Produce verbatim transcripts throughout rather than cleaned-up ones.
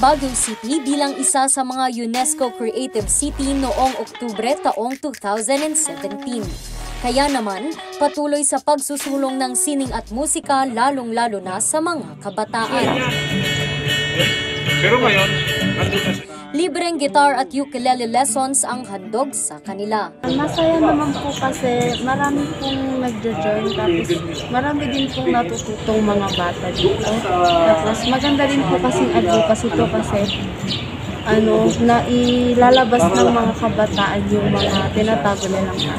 Baguio City bilang isa sa mga UNESCO Creative City noong Oktubre taong two thousand seventeen. Kaya naman, patuloy sa pagsusulong ng sining at musika lalong-lalo na sa mga kabataan. Pero ngayon, andun na siya. Libreng guitar at ukulele lessons ang handog sa kanila. Masaya naman po kasi marami pong nagjo-join, tapos marami din pong natututong mga bata dito. Tapos maganda rin po kasing advocacy to kasi ano, na ilalabas ng mga kabataan yung mga tinatago nilang.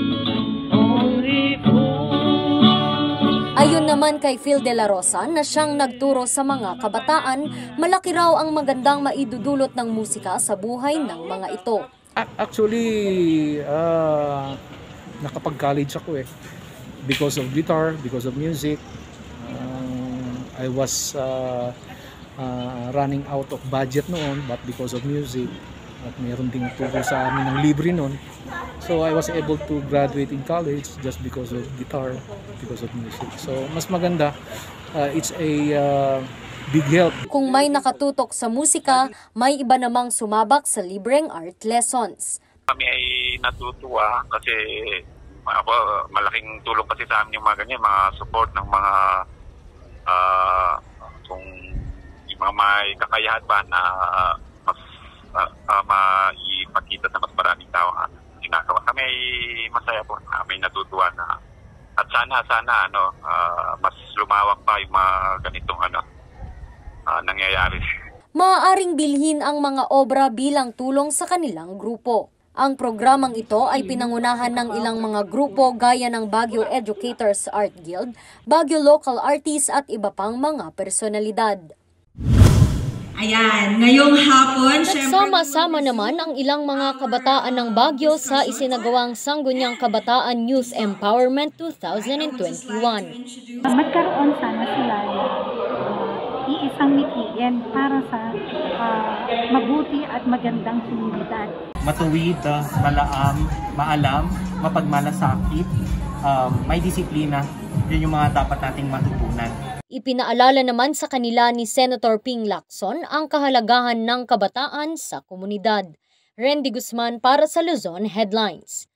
Ayon naman kay Phil De La Rosa na siyang nagturo sa mga kabataan, malaki raw ang magandang maidudulot ng musika sa buhay ng mga ito. Actually, uh, nakapag-college ako eh. Because of guitar, because of music. Uh, I was uh, uh, running out of budget noon, but because of music, at mayroon ding turo sa amin ng libre noon. So I was able to graduate in college just because of guitar, because of music. So mas maganda, uh, it's a uh, big help. Kung may nakatutok sa musika, may iba namang sumabak sa libreng art lessons. Kami ay natutuwa kasi uh, malaking tulong kasi sa amin yung mga ganyan, mga support ng mga uh, kung yung mga may kakayahan ba na uh, mas uh, uh, maipakita sa mas maraming tao ang ginagawa. Kami ay masaya po, kami natutuwa na at sana sana ano uh, mas lumawak pa yung mga ganitong ano uh, nangyayari. Maaaring bilhin ang mga obra bilang tulong sa kanilang grupo. Ang programang ito ay pinangunahan ng ilang mga grupo gaya ng Baguio Educators Art Guild, Baguio Local Artists at iba pang mga personalidad. Ayan, ngayong hapon, nagsama-sama naman ang ilang mga kabataan ng Baguio sa isinagawang Sangguniang Kabataan Youth Empowerment twenty twenty-one. Magkaroon sana sila ng uh, iisang mikiin para sa uh, mabuti at magandang komunidad. Matuwid, uh, malaam, maalam, mapagmalasakit, uh, may disiplina, yun yung mga dapat nating matutunan. Ipinaalala naman sa kanila ni Senator Ping Lacson ang kahalagahan ng kabataan sa komunidad. Randy Guzman para sa Luzon Headlines.